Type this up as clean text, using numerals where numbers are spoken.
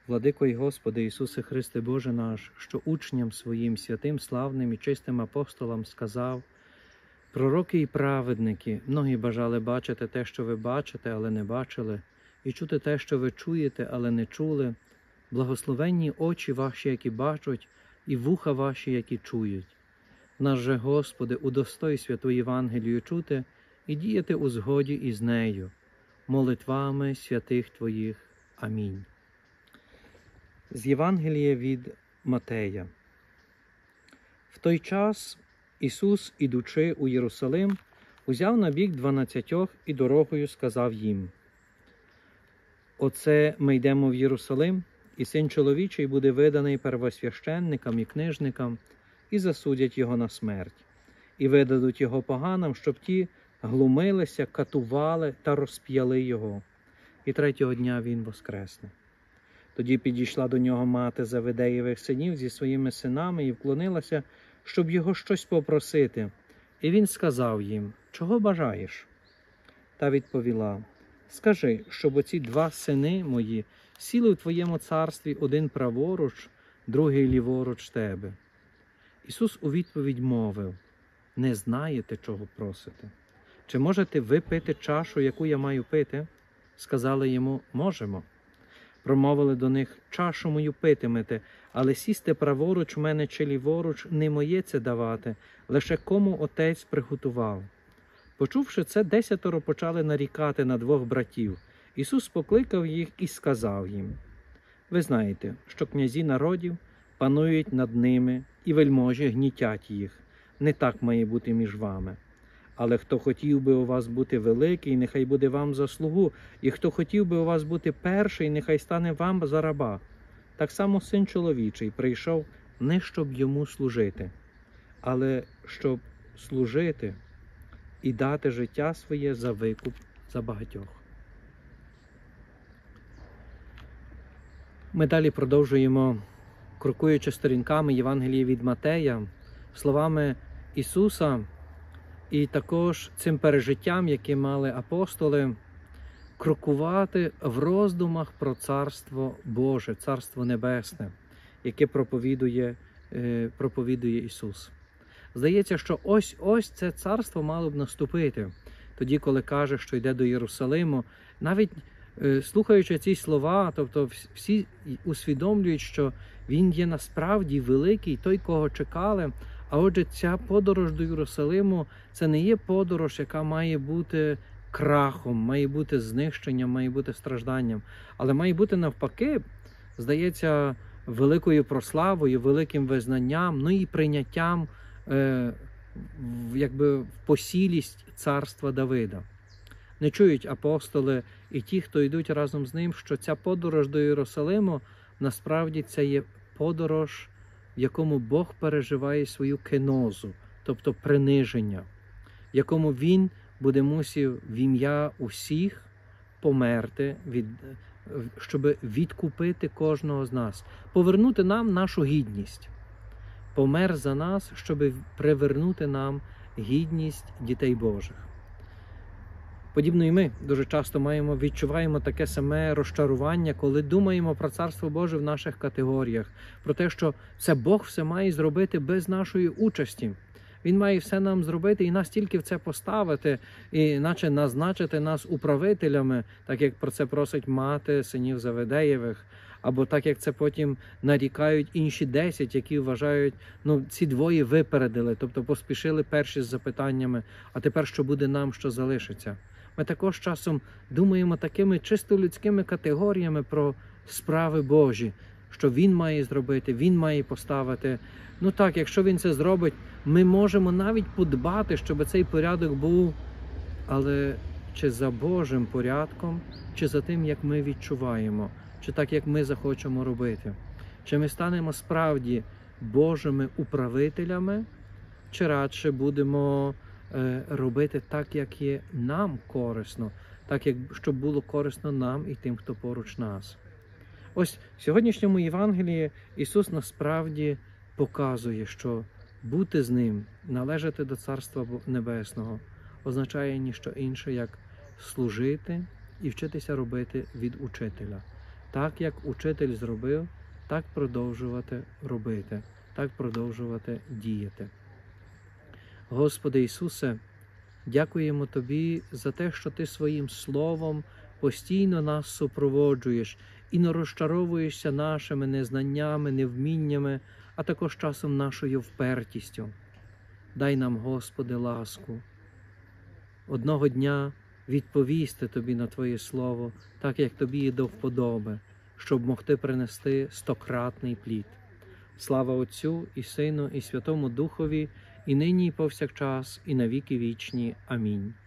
Владико й Господи Ісусе Христе Боже наш, що учням своїм святим, славним і чистим апостолам сказав: пророки і праведники, многі бажали бачити те, що ви бачите, але не бачили, і чути те, що ви чуєте, але не чули. Благословенні очі ваші, які бачать, і вуха ваші, які чують. Нас же, Господи, удостой святу Євангелію чути і діяти у згоді із нею, молитвами святих Твоїх. Амінь. З Євангелія від Матея. В той час Ісус, ідучи у Єрусалим, узяв на бік 12 і дорогою сказав їм: «Оце ми йдемо в Єрусалим, і Син чоловічий буде виданий первосвященникам і книжникам, і засудять його на смерть, і видадуть його поганам, щоб ті глумилися, катували та розп'яли його. І третього дня він воскресне». Тоді підійшла до нього мати Заведеєвих синів зі своїми синами і вклонилася, щоб його щось попросити. І він сказав їм: «Чого бажаєш?» Та відповіла: «Скажи, щоб оці 2 сини мої сіли в твоєму царстві, один праворуч, другий ліворуч тебе». Ісус у відповідь мовив: «Не знаєте, чого просите. Чи можете ви пити чашу, яку я маю пити?» Сказали йому: «Можемо». Промовили до них: «Чашу мою питимете, але сісти праворуч мене чи ліворуч не моє це давати, лише кому Отець приготував». Почувши це, 10 почали нарікати на 2 братів. Ісус покликав їх і сказав їм: «Ви знаєте, що князі народів панують над ними, і вельможі гнітять їх. Не так має бути між вами. Але хто хотів би у вас бути великий, нехай буде вам за слугу, і хто хотів би у вас бути перший, нехай стане вам за раба. Так само Син чоловічий прийшов не щоб йому служити, але щоб служити і дати життя своє за викуп за багатьох». Ми далі продовжуємо, крокуючи сторінками Євангелії від Матея, словами Ісуса, і також цим пережиттям, яке мали апостоли, крокувати в роздумах про Царство Боже, Царство Небесне, яке проповідує Ісус. Здається, що ось це царство мало б наступити. Тоді, коли каже, що йде до Єрусалиму, навіть слухаючи ці слова, тобто всі усвідомлюють, що Він є насправді великий, той, кого чекали. А отже, ця подорож до Єрусалиму – це не є подорож, яка має бути крахом, має бути знищенням, має бути стражданням, але має бути навпаки, здається, великою прославою, великим визнанням, ну і прийняттям в посілість царства Давида. Не чують апостоли і ті, хто йдуть разом з ним, що ця подорож до Єрусалиму насправді це є подорож, в якому Бог переживає свою кенозу, тобто приниження, в якому Він буде мусив в ім'я усіх померти, щоб відкупити кожного з нас, повернути нам нашу гідність. Помер за нас, щоб привернути нам гідність дітей Божих. Подібно і ми дуже часто відчуваємо таке саме розчарування, коли думаємо про Царство Боже в наших категоріях, про те, що це Бог все має зробити без нашої участі. Він має все нам зробити і нас тільки в це поставити, і наче назначити нас управителями, так як про це просить мати синів Заведеєвих, або так як це потім нарікають інші 10, які вважають, ці 2 випередили, тобто поспішили перші з запитаннями, а тепер що буде нам, що залишиться. Ми також часом думаємо такими чисто людськими категоріями про справи Божі, що Він має зробити, Він має поставити. Так, якщо Він це зробить, ми можемо навіть подбати, щоб цей порядок був, але чи за Божим порядком, чи за тим, як ми відчуваємо, чи так, як ми захочемо робити. Чи ми станемо справді Божими управителями, чи радше будемо робити так, як є нам корисно, так, щоб було корисно нам і тим, хто поруч нас. Ось в сьогоднішньому Євангелії Ісус насправді показує, що бути з Ним, належати до Царства Небесного, означає ніщо інше, як служити і вчитися робити від учителя. так як учитель зробив, так продовжувати робити, так продовжувати діяти. Господи Ісусе, дякуємо Тобі за те, що Ти своїм Словом постійно нас супроводжуєш і не розчаровуєшся нашими незнаннями, невміннями, а також часом нашою впертістю. Дай нам, Господи, ласку одного дня відповісти Тобі на Твоє Слово, так як Тобі є до вподоби, щоб могти принести 100-кратний плід. Слава Отцю і Сину, і Святому Духові, і нині, і повсякчас, і на віки вічні. Амінь.